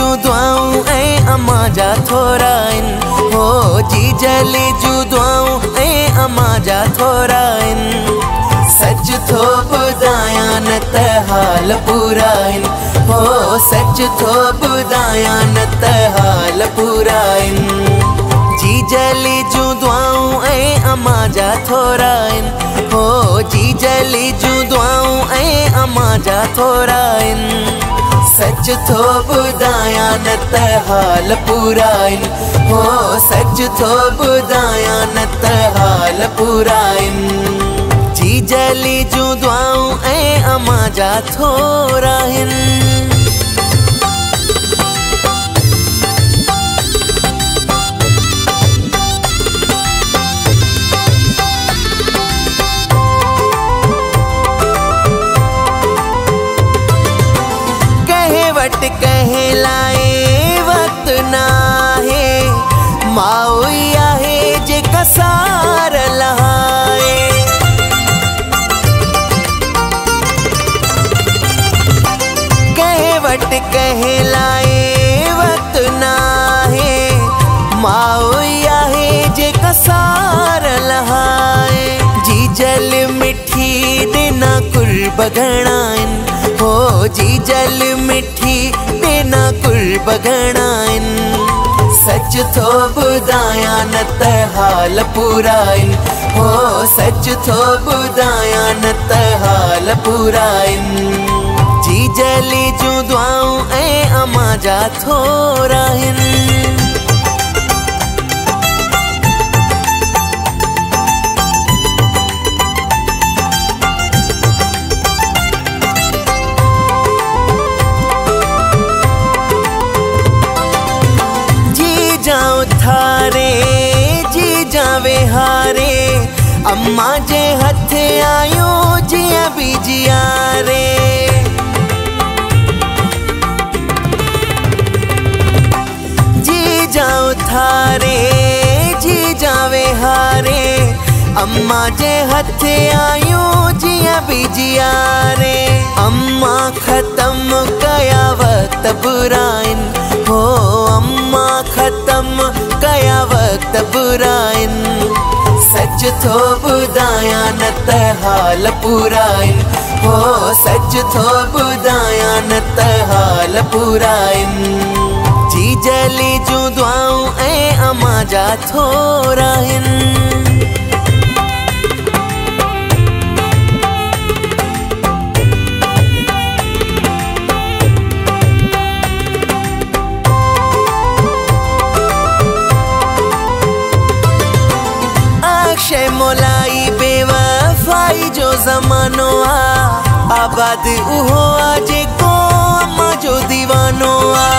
जूं दुआऊं ऐं अम्मा जा थोरा आहिनि। हो जीजली जूं दुआऊं ऐं अम्मा जा थोरा आहिनि। सच थो ॿुधायां न त हाल पूरा आहिनि। हो सच थो ॿुधायां न त हाल पूरा आहिनि। जीजली जूं दुआऊं ऐं अम्मा जा थोरा आहिनि। हो जीजली जूं दुआऊं ऐं अम्मा जा थोरा आहिनि। सच थो ॿुधायां न त हाल पूरा आहिनि। हो सच थो ॿुधायां न त हाल पूरा आहिनि। जीजली जूं दुआऊं ऐं अम्मा जा थोरा आहिनि। कहे लाए वक्त ना है। माओ आहे जेका सार लहाए। कहे वट कहे लाए वक्त ना है। माओ आहे जेका सार लहाए। जीजल मिठी देना कुर्ब घणा आहिनि। हो जीजल मिठी देना कुर्ब घणा आहिनि। सच थो ॿुधायां न त हाल पूरा आहिनि। हो सच थो ॿुधायां न त हाल पूरा आहिनि। जीजली जूं दुआऊं ऐं अम्मा जा थोरा आहिनि। थारे जी जावे हारे। अम्मा जे हथ आयो जिया बीजिया रे। जी जाओ थारे जी जावे हारे। अम्मा जे हथ आयो जिया बीजिया रे। अम्मा ख़त्म कया वक्त बुरा आहिनि। हो अम्मा ख़त्म कया वक्त बुरा आहिनि। सच थो ॿुधायां न त हाल पूरा आहिनि। हो सच थो ॿुधायां न त हाल पूरा आहिनि। जीजली जूं दुआऊं ऐं अम्मा जा थोरा आहिनि। मोलाई बेवफाई जो ज़मानो आ। आबाद उहो आ जेको अम्मा जो दीवानो आ।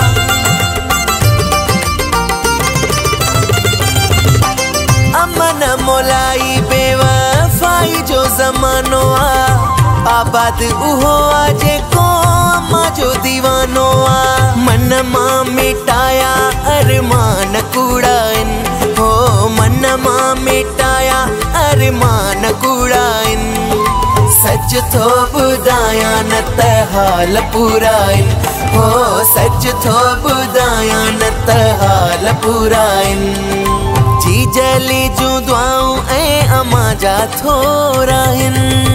अमन मोलाई बेवफाई जो ज़मानो आ। आबाद उहो आ जेको अम्मा जो दीवानो आ। मन मां मिटाया अरमान कूड़ा आहिनि। हो मन मां मिटाया अरमान कूड़ा आहिनि। सच थो ॿुधायां न त हाल पूरा आहिनि। हो सच थो ॿुधायां न त हाल पूरा आहिनि। जीजली जूं दुआऊं ऐं अम्मा जा थोरा आहिनि।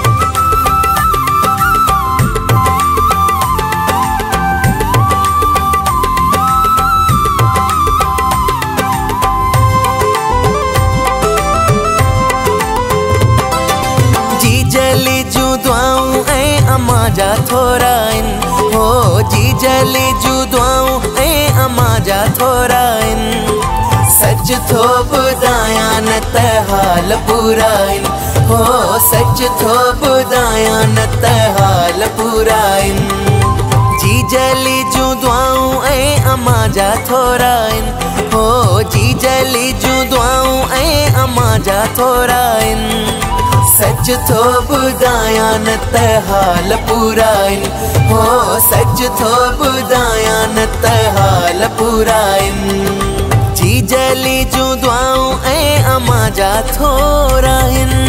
जीजली जूं दुआऊं ऐं अम्मा जा थोरा आहिनि। हो जीजली जूं दुआऊं ऐं अम्मा जा थोरा आहिनि। सच थो ॿुधायां न त हाल पूरा आहिनि। हो सच थो ॿुधायां न त हाल पूरा आहिनि। जीजली जूं दुआऊं ऐं अम्मा जा थोरा आहिनि। हो जीजली जूं दुआऊं ऐं अम्मा जा थोरा आहिनि। सच थो ॿुधायां न त हाल पूरा आहिनि। हो सच थो ॿुधायां न त हाल पूरा आहिनि। जीजली जूं दुआऊं ऐं अम्मा जा थोरा आहिनि।